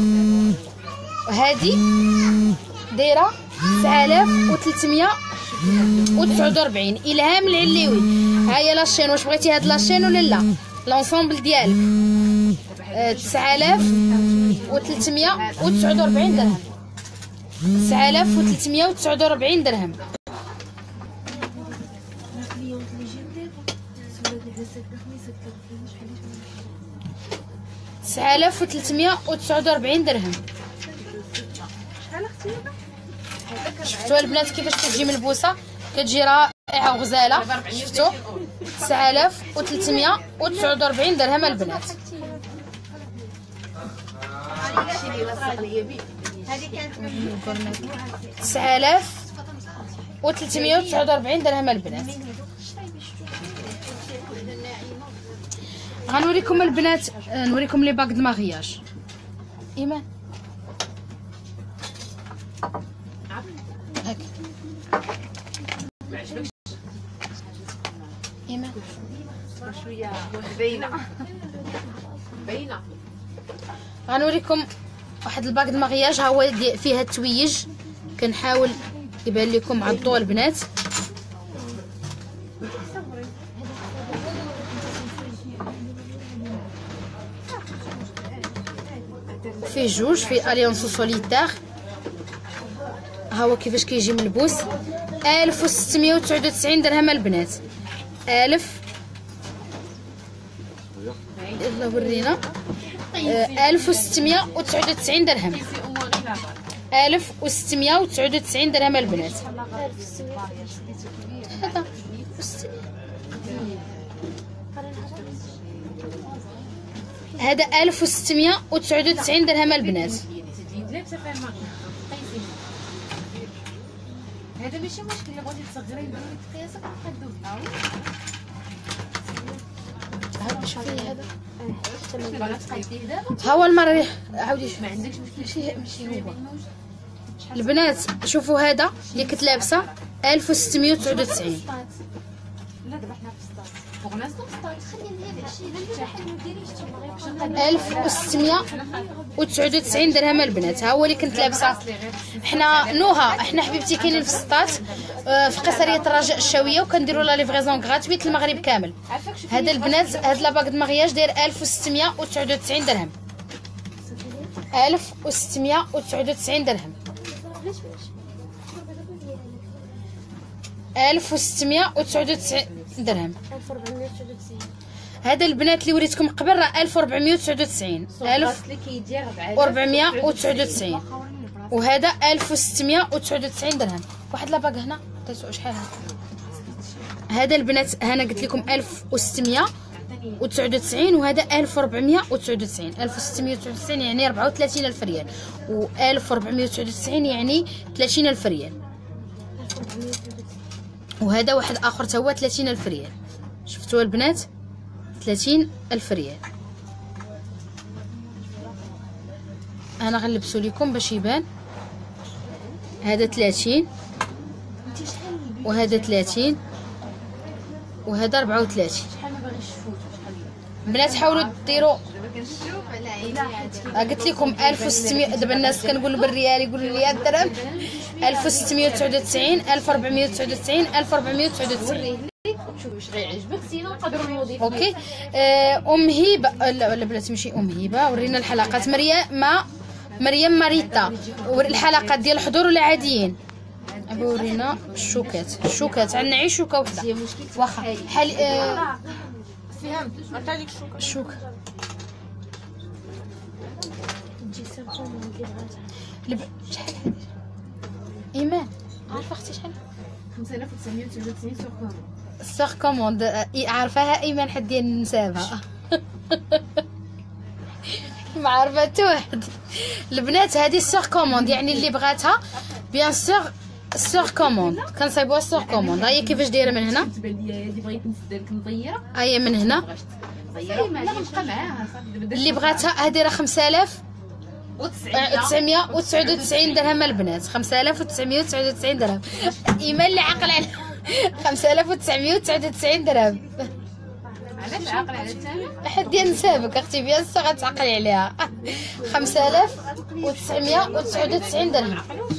هذه دايره تسعة آلاف وثلاثمية وتسعود وربعين. الهام العليوي. ها هي لاشين. واش بغيتي هاد لاشين ولا لا لونسومبل ديالك. تسعة آلاف وثلاثمية وتسعود وربعين درهم. تسعة آلاف وثلاثمية وتسعود وربعين درهم. تسعة آلاف وثلاثمية وتسعة وأربعين درهم. شفتوا البنات كيفاش كتجي ملبوسه؟ كتجي رائعه وغزاله. شفتوا؟ تسعة آلاف وثلاثمية وتسعة وأربعين درهم البنات. تسعة آلاف وثلاثمية وتسعة وأربعين درهم البنات. غنوريكم البنات، نوريكم لي باك د ماغياج. ايمان هاك ايمان شويه باينه باينه. غنوريكم واحد الباك د ماغياج، ها هو فيها التويج. كنحاول يبان لكم مع الضوء البنات. فيه جوج، فيه اليونسو سوليتير. ها هو كيفاش كيجي ملبوس. ألف وستمية وتسعة وتسعين درهم البنات. ألف يلا ورينا. ألف وستمية وتسعة وتسعين درهم. ألف وستمية وتسعة وتسعين درهم البنات. هذا هذا ألف وستمية وتسعة وتسعين درهم البنات. هذا ماشي مشكل، الا بغيتي تصغري ديري قياسك وقدو بها. هذا شوفي هذا باغا تقديه دابا. ها هو المريح. عاودي ما عندكش مشكل. ماشي ماشي هو البنات. شوفوا هذا اللي كنت لابسه ألف وستمية وتسعة وتسعين. لا دابا حنا في ستات بغنا ستات خلينا هذا الشيء لا حل ما ديريش ألف وستمية وتسعة وتسعين درهم البنات. ها هو اللي كنت لابسه. حنا نوها احنا حبيبتي كاينين في ستات في قصريه الرجاء الشاويه، وكنديروا لا ليفريزون غراتويت المغرب كامل. هذا البنات هذا لاباك د مغياج داير ألف وستمية وتسعة وتسعين درهم. ألف وستمية وتسعة وتسعين درهم. ألف وستمية وتسعة وتسعين درهم. ألف وأربعمية وتسعة وتسعين. هذا البنات اللي وريتكم قبل راه ألف وأربعمية وتسعة وتسعين. ألف وأربعمية وتسعة وتسعين. وهذا ألف وستمية وتسعة وتسعين درهم. واحد لاباك هنا تسوى شحال هذا؟ هذا البنات هنا قلت لكم ألف وستمية وتسعة وتسعين، وهذا ألف وأربعمية وتسعة وتسعين. ألف وستمية وتسعة وتسعين يعني أربعة وثلاثين ألف ريال، و ألف وأربعمية وتسعة وتسعين يعني ثلاثين ألف ريال. وهذا واحد اخر تا هو ثلاثين ألف ريال. شفتوا البنات؟ ثلاثين ألف ريال. انا غنلبسو لكم باش يبان. هذا ثلاثين، وهذا ثلاثين، وهذا أربعة وثلاثين. شحال ما باغيش تفوتوا شحال بنات حاولوا ديروا. دابا كنشوف على عيني. قلت لكم ألف وستمية. دابا الناس كنقول بالريال يقولوا لي الدرهم. ألف وستمية وتسعة وتسعين، ألف وأربعمية وتسعة وتسعين، ألف وأربعمية وتسعة وتسعين. شوف واش غيعجبك، سينا نقدروا نوضيفوا. اوكي. آه، ام هبه لا لا بلاتي ماشي ام هبه. ورينا الحلقات. مريم ما مريم ماريتا. الحلقات ديال الحضور ولا عاديين؟ ورينا الشوكات. الشوكات عندنا غير شوكه وحده واخا حال. آه فهمت عطا لك الشوكه. الشوكه تجي سامسونج اللي بغاتها. لب... شحال هادي؟ ايمان عارفه اختي شحال؟ خمسة آلاف وتسعمية وتسعة وتسعين سوغ كوموند. السوغ كوموند. آه، عارفاها ايمان حد ديال النسابها. ما عارفه حتى واحد. البنات هذه السوغ كوموند يعني اللي بغاتها بيان سور السوغ كوموند كنصايبوها السوغ كوموند. ها هي كيفاش دايره من هنا. تبان لي هذه بغيت نسد لك نطيره. ها هي من هنا طيره لا غنبقى معاها صافي. دابا اللي بغاتها. هذه راه خمسة آلاف وتسعمية وتسعة وتسعين درهم البنات. خمسة آلاف وتسعمية وتسعة وتسعين درهم. ايمان اللي عقل على خمسة آلاف وتسعمية وتسعة وتسعين درهم. علاش عاقل على الثمن؟ حد ديال نسابك اختي بيان سور غتعقلي عليها. خمسة آلاف وتسعمية وتسعة وتسعين درهم.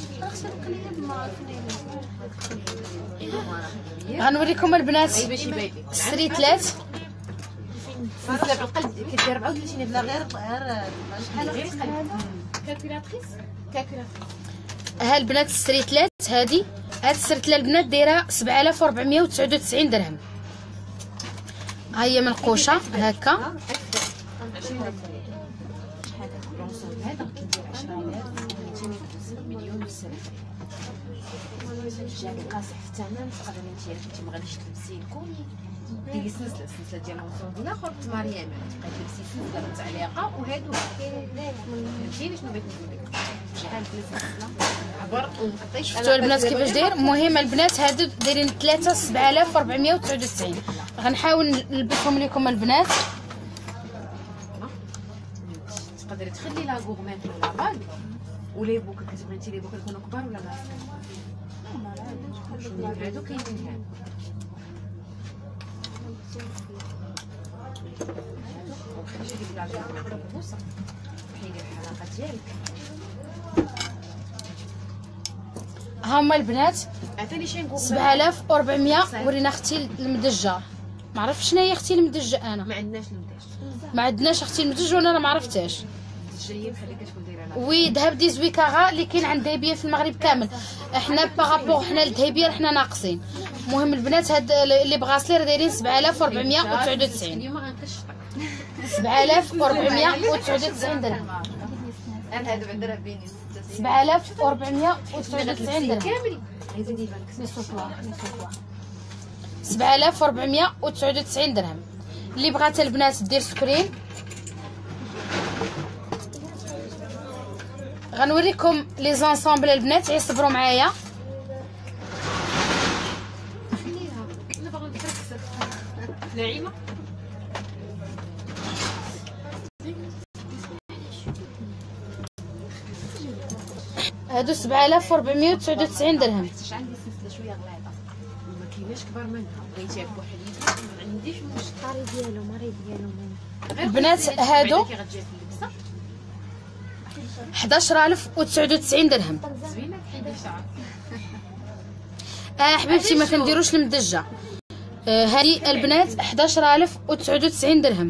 غنوريكم البنات باش يبان لك الستريتلات. سلسله بالقلب كدير أربعة وثلاثين بلا غير غير شحال غير قلب. كالكولاتريس كالكولاتريس. ها البنات الستريتلات. هذه هاد الستريتله البنات دايره سبعة آلاف وأربعمية وتسعة وتسعين درهم. ها هي منقوشه هكا. عشرين ألف شحال هذا لونسون هذا كيدير عشرة آلاف ومئتين وخمسين مليون والسلام. جاك قاصح في الثمن تقدري انت كنتي ما غاديش تلبسي الكوني ديري سلسله السلسله ديال لونسون الاخر مريم تبقاي تلبسي سلسله متعلقه وهادو فهمتيني شنو بغيت نقول لك شحال في السلسله عبر ونقطيش. شفتوا البنات كيفاش داير؟ المهم البنات هادو دايرين ثلاثة سبعة آلاف وأربعمية وتسعة وتسعين. غنحاول نلبسهم لكم البنات. تقدري تخلي لا غورميت ولا باغ ولي بوك كتبغي انت لي بوك يكونوا كبار ولا لا هادو كاينين هادو وخرجي لي بلا غورميت بوصه حيدي الحلقه ديالك. هما البنات عطيني شي غورميت سبعة آلاف وأربعمية. ورينا اختي المدجه، ما عرفتش شنو هي اختي المدجه. انا ما عندناش المداش ما عندناش اختي المدجه وانا ما عرفتهاش. الجايه بحال كتكون دايره لها وي ذهب ديزوي كاغا اللي كاين عند دهبيه في المغرب كامل. احنا باغابوغ حنا لدهبيه حنا ناقصين. المهم البنات هاد اللي بغاسلي راه دايرين سبعة آلاف وأربعمية وتسعة وتسعين. اليوم غنكشطك سبعة آلاف وأربعمية وتسعة وتسعين درهم. انا هادو بعدا راه باينين سبعة آلاف وأربعمية وتسعة وتسعين درهم. كامل عايزين يبان لك سبعة آلاف وأربعمية وتسعة وتسعين درهم. اللي بغات البنات دير سكرين. غنوريكم لي زونسومبل البنات، يصبروا معايا. انا باغا نفركسك نعيمه هادو سبعة آلاف وأربعمية وتسعة وتسعين درهم. حيتاش عندي سلسله شويه غليظه وما كايناش كبار منها بغيتيها بوحديتها ما عنديش واش الطاري ديالو ماري ديالو البنات هادو كي غتجي في اللبسه حداش ألف وتسعة وتسعين درهم. زوينه تحيدي شعر اه حبيبتي ما كنديروش المدجه. آه هذه البنات حداش ألف وتسعة وتسعين درهم.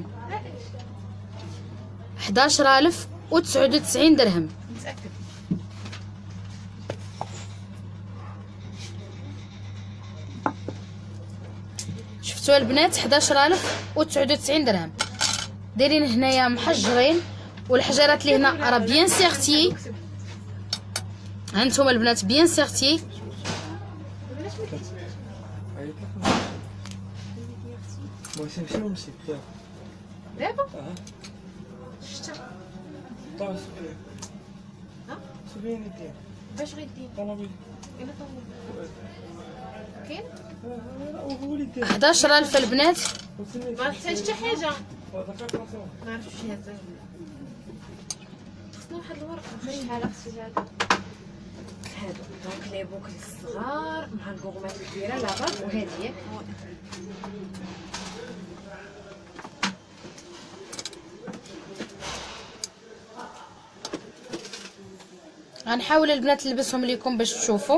حداش ألف وتسعة وتسعين درهم. متاكد شفتوا البنات حداش ألف وتسعة وتسعين درهم. دايرين هنايا محجرين والحجرات اللي هنا راه بيان سيغتي. هانتوما البنات بيان سيغتي. ماشي ماشي ماشي دابا اه شتا طاو سبيان ها سبيان ديال باش غيدير طوموبيل الا طول كاين هو اللي دير حداش ألف البنات. ما نحتاج حتى حاجه دقيقه ما عرفتش شي هزاز خصنا واحد الورقه شحال خصني هذا هادو دونك لي بوك الصغار مع الكوغمات الكبيره لا باغ وهادي ياك غنحاول البنات نلبسهم ليكم باش تشوفوا.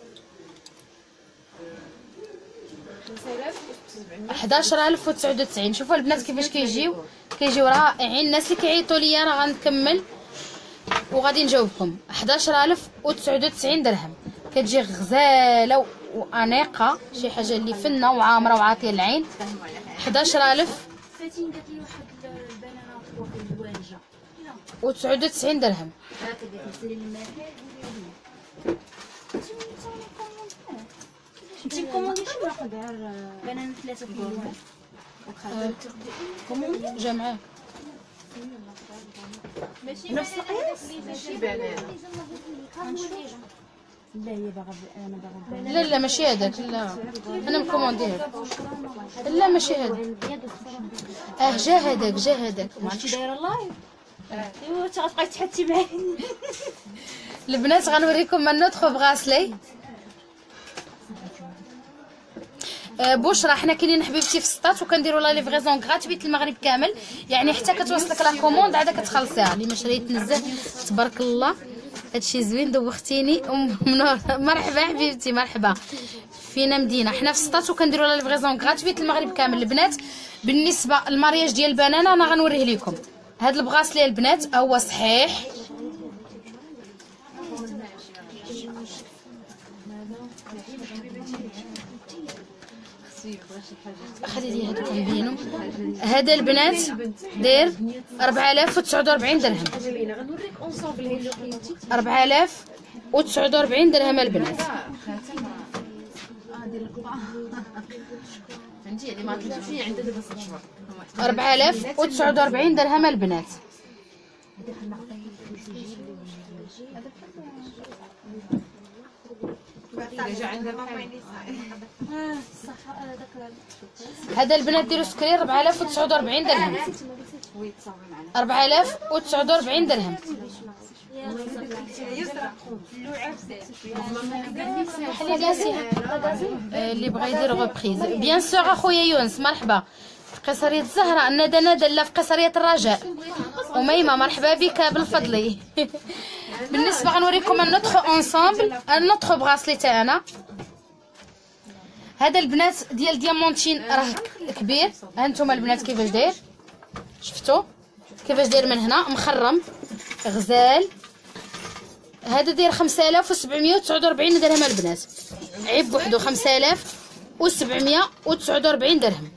حداش ألف وتسعة وتسعين. شوفوا البنات كيفاش كيجيو كيجيو رائعين. الناس اللي كيعيطوا لي راه غنكمل وغادي نجاوبكم. حداش ألف وتسعة وتسعين درهم. كتجي غزاله وانيقه شي حاجه اللي فنه وعامره وعاطيه العين. حداش ألف فاتين قالت لي واحد البنانه في الدوانجه وتسعة وتسعين درهم. هكا قالت لي الماء انت كومونديش واحد غير بنانه ثلاثه في اليوم كومون جا معاه ماشي نفس القياس ماشي بنانه لا هي باغا انا باغا لا لا ماشي هذاك. لا انا مكومونديه. لا ماشي هذاك. اه جا هذاك جا هذاك ما عرفتش. دايره لايف ايوا انت غتبقاي تحتي معايا. البنات غنوريكم من نوتخ بغاسلي. آه بشرى حنا كاينين حبيبتي في السطات وكنديروا لا ليفريزون غراتويت المغرب كامل. يعني حتى كتوصلك لا كوموند عاد كتخلصيها. اللي ما شريت نزه تبارك الله هادشي زوين. دوختيني ام منور. مرحبا حبيبتي مرحبا. فينا مدينه حنا في السطات وكنديروا لا ليفريزون غراتويت المغرب كامل. البنات بالنسبه للمارياج ديال البنانه انا غنوريه لكم. هاد البغاسلي البنات هو صحيح. خلي لي هادو كنبينهم. هذا البنات داير أربعة آلاف وتسعة وأربعين درهم. جميله غنوريك اونصومبل هي اللي لقيتي أربعة آلاف وتسعة وأربعين درهم البنات. خاتم اه ديال القبعه فهمتي يعني ما طلعتش فيه عندها دابا ست شهور. أربعة آلاف وتسعة وأربعين درهم البنات. جا عندها هذا البنات ديروا سكرين أربعة آلاف وتسعة وأربعين درهم. أربعة آلاف وتسعة وأربعين درهم. اللي بغى يدير غوبريز بيان سور اخويا يونس مرحبا في قصرية الزهراء. ندى ندى لا في قصرية الرجاء. أميمة مرحبا بك بالفضل. بالنسبة غنوريكم النوتخ اونصامبل النوتخ بغاسلي تاعنا. هذا البنات ديال ديامونتين راه كبير. ها انتم البنات كيفاش داير شفتوا كيفاش داير من هنا مخرم غزال. هذا داير خمسة آلاف وسبعمية وتسعة وأربعين درهم البنات. عيب بوحدو خمسة آلاف وسبعمية وتسعة وأربعين درهم.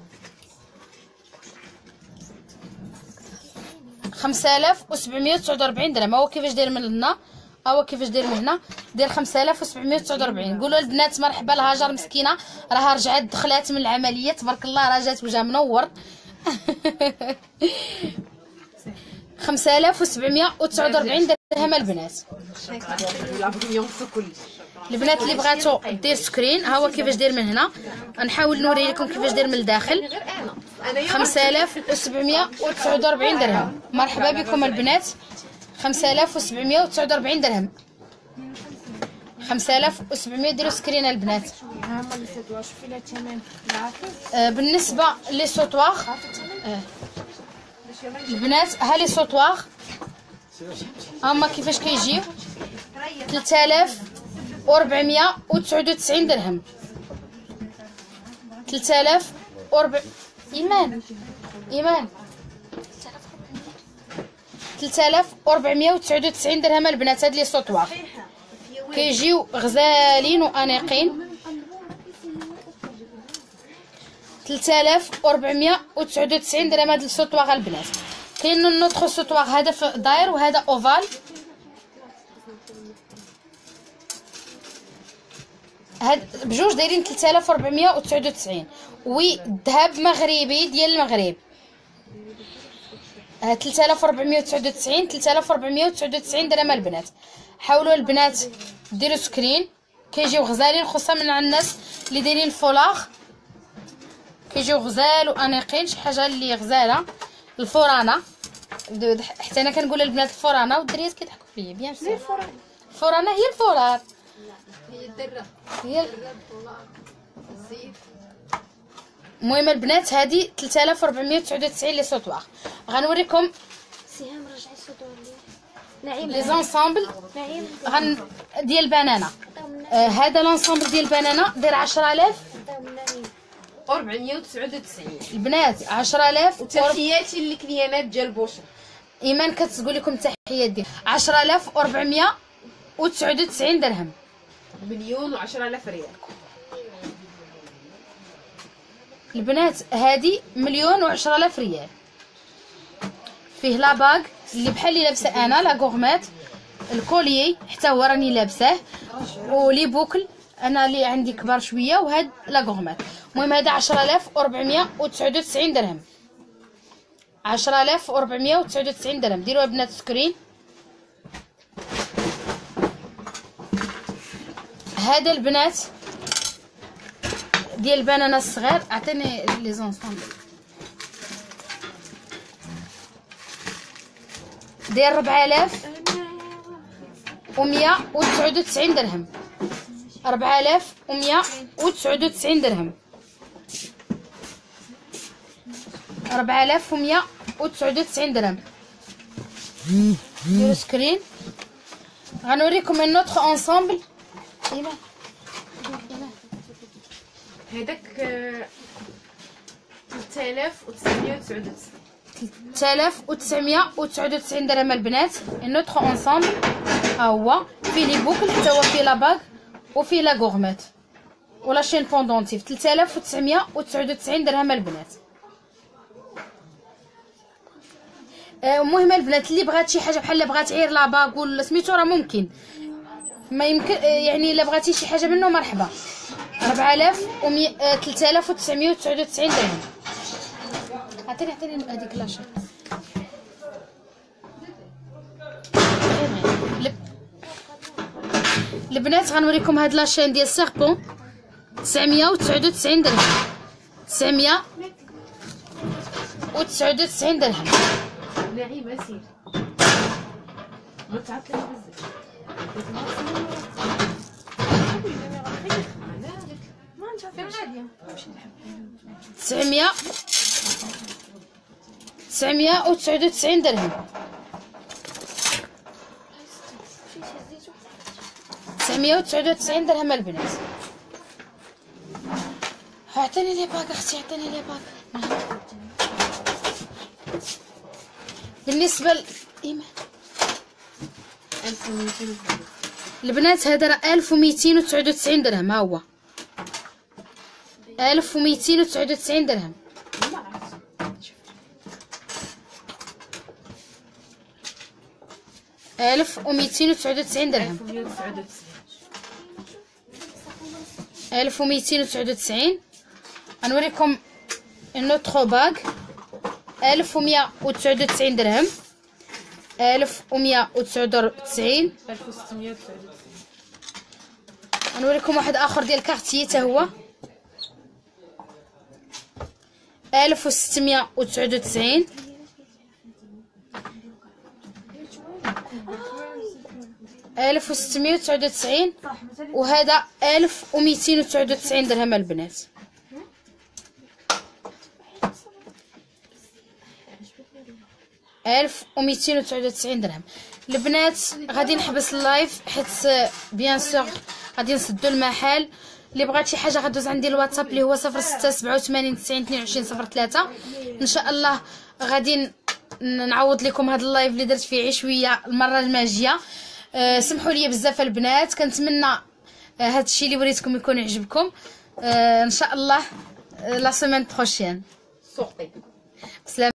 خمسة آلاف وسبعمية وتسعة وأربعين درهم. هو كيفاش داير من هنا هو كيفاش داير من هنا داير خمسة آلاف وسبعمية وتسعة وأربعين. قولوا البنات مرحبا لهاجر مسكينه راها رجعت دخلات من العمليه تبارك الله راه جات وجا منور. خمسة آلاف وسبعمية وتسعة وأربعين درهم البنات. البنات اللي بغاتو دير سكرين ها هو كيفاش داير من هنا. غنحاول نوري لكم كيفاش داير من الداخل. خمسة آلاف وسبعمية وتسعة وأربعين درهم. مرحبا بكم البنات. خمسة آلاف وسبعمية وتسعة وأربعين درهم. خمسة آلاف وسبعمية ديروا سكرين البنات. هما اللي سدوا شوفي لها الثمن العافيه. آه بالنسبه لي سوطواغ آه. البنات ها لي سوطواغ هما كيفاش كيجيو ثلاثة آلاف وأربعمية وتسعة وتسعين درهم. ثلاثة آلاف وأربعمية ايمان ايمان ثلاثة آلاف وأربعمية وتسعة وتسعين درهم البنات. هاد لي سوطواغ كيجيو غزالين وانيقين. ثلاثة آلاف وأربعمية وتسعة وتسعين درهم هاد السوطواغ البنات. كاين النوتخ سوطواغ هذا داير وهذا اوفال. هاد بجوج دايرين ثلاثة آلاف وأربعمية وتسعة وتسعين. وي ذهب مغربي ديال المغرب. ثلاثة آلاف وأربعمية وتسعة وتسعين ثلاثة آلاف وأربعمية وتسعة وتسعين درهم البنات. حاولوا البنات ديروا سكرين كيجيو غزالين خصوصا من الناس اللي دايرين فولاغ كيجيو غزال وانيقين. شي حاجه اللي غزاله الفورانه حتى انا كنقول للبنات الفورانه والدريات كيضحكوا فيا بيان سور. الفورانه هي الفولار هي الدره هي الفولار الزيت. المهم البنات هذه ثلاثة آلاف وأربعمية وتسعة وتسعين لي سوطواغ. غنوريكم سهام رجعي الصدور لي نعيم لي زونسامبل نعيم غن ديال بنانه. آه هذا لونسامبل ديال بنانه داير عشرة آلاف أربعمية وتسعة وتسعين البنات. عشرة آلاف. وتحياتي للكليانات ديال البوشر. ايمان كتقول لكم تحيات ديال عشرة آلاف وأربعمية وتسعة وتسعين درهم. مليون وعشرة آلاف ريال البنات. هذه مليون وعشرة آلاف ريال. فيه لاباغ اللي بحال اللي لابسه انا لا غورميت. الكوليي حتى هو راني لابساه. ولي بوكل انا اللي عندي كبار شويه. وهاد لا غورميت. المهم هذا عشرة آلاف وأربعمية وتسعة وتسعين درهم. عشرة آلاف وأربعمية وتسعة وتسعين درهم. ديروا البنات سكرين. هذا البنات ديال البنانه الصغير. عطيني لي زونسامبل. داير ربعة آلاف ومية وتسعة وتسعين درهم. ربعة آلاف ومية وتسعة وتسعين درهم. ربعة آلاف ومية وتسعة وتسعين درهم. ديروا سكرين. غنوريكم ان نوتخ انصامبل. ايوا هذاك ثلاثة آلاف وتسعمية وتسعة وتسعين. ثلاثة آلاف وتسعمية وتسعة وتسعين درهم البنات. نوتخ انصامبل ها هو فيه لي بوكل حتى هو فيه لاباغ وفيه لا غورميت. ولا شين بوندونتيف ثلاثة آلاف وتسعمية وتسعة وتسعين درهم البنات. المهم البنات اللي بغات شي حاجه بحال بغات عير لاباك ولا سميتو راه ممكن ما يمكن يعني الا بغاتي شي حاجه منه مرحبا. أربعة آلاف ومية ثلاثة آلاف وتسعمية وتسعة وتسعين درهم. عطيني عطيني هذيك لاشين. البنات غنوريكم هاد لاشين ديال سيربون تسعمية وتسعة وتسعين درهم. تسعمية وتسعة وتسعين درهم. نعيمه سير ما تعطلي بزاف. تسعمية تسعمية وتسعة وتسعين درهم. تسعمية وتسعة وتسعين درهم البنات. عطيني لي باك اختي عطيني لي باك. بالنسبه ل إيمان. ألف ومئتين البنات هذا راه ألف ومئتين وتسعة وتسعين درهم. ها هو ألف ومئتين وتسعة وتسعين درهم. ألف ومئتين وتسعة وتسعين درهم. ألف ومئتين وتسعة وتسعين. غنوريكم نوتخو باك ألف ومية وتسعة وتسعين درهم. ألف ومية وتسعة وتسعين. ألف وستمية وتسعة وتسعين. غنوريكم واحد اخر ديال كارتيي حتى هو ألف وستمية وتسعة وتسعين. ألف وستمية وتسعة وتسعين. وهذا ألف ومئتين وتسعة وتسعين درهم البنات. ألف ومئتين وتسعة وتسعين درهم. البنات غادي نحبس اللايف حيت بيان سور غادي نسدو المحل. اللي بغات شي حاجه غدوز عندي الواتساب اللي هو صفر ستة سبعة وثمانين تسعين اثنين وعشرين صفر ثلاثة. ان شاء الله غادي نعوض لكم هذا اللايف اللي درت فيه عشويه المره الماجيه. أه سمحوا لي بزاف البنات. كنتمنى أه هذا الشيء اللي وريتكم يكون يعجبكم. أه ان شاء الله لا سيمين بروشين. سوقي بسلام.